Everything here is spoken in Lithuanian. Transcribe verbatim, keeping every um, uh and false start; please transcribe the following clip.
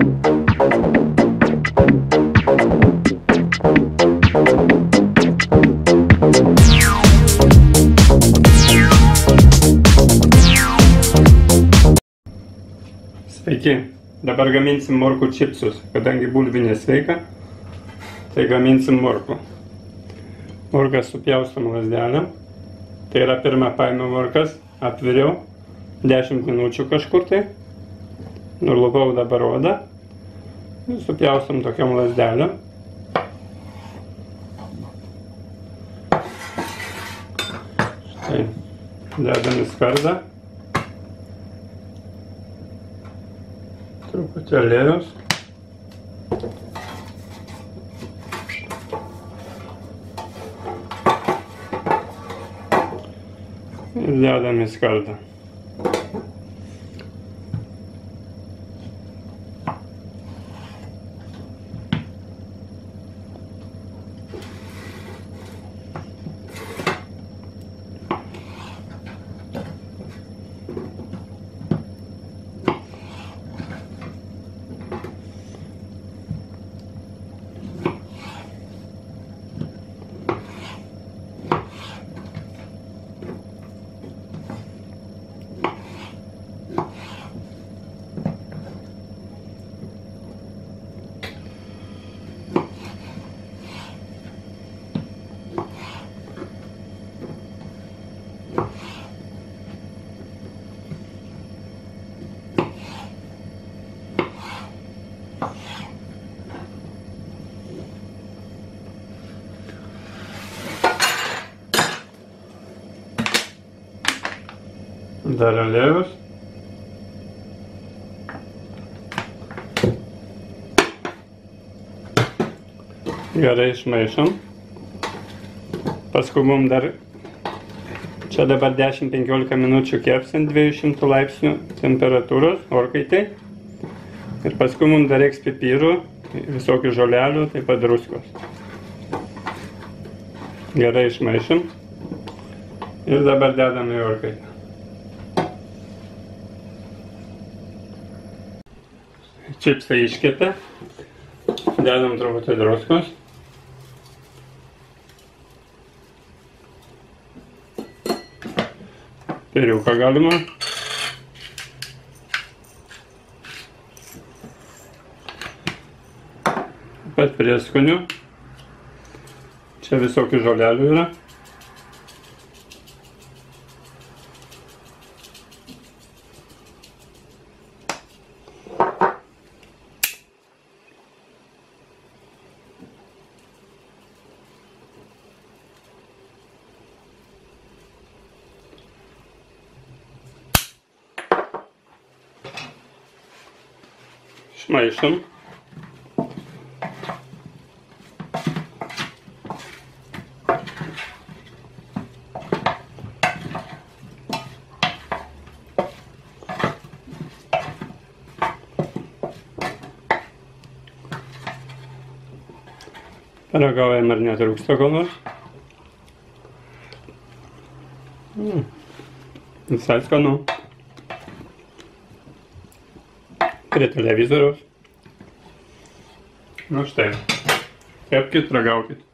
Sveiki, dabar gaminsim morkų čipsus, kadangi bulvių nesveika, tai gaminsim morkų. Morkas supjaustom lazdelėm, tai yra pirmą paėmiau morkas, atviriau, dešimt minučių kažkur tai, nurlupau dabar odą ir supjaustom tokiom lazdelėm. Štai, dedam į skardą. Truputį aliejaus. Ir dedam į skardą. Dar aliejaus. Gerai išmaišom. Paskui mums dar, čia dabar dešimt penkiolika minučių kepsim dviejų šimtų laipsnių temperatūros orkaitai. Ir paskui mums dar reiks pipirų, visokių žolelių, taip pat druskos. Gerai išmaišom. Ir dabar dedam į orkaitą. Čipsai iškepė, dedam truputį druskos. Piriuką galima. Pat prieskonių. Čia visokių žolelių yra. Išmaišom. Paragaujam, ar netrūksta ko nors. Mm. Visai skanu. Prie televizoriaus. Nu štai, kepkit, ragaukit.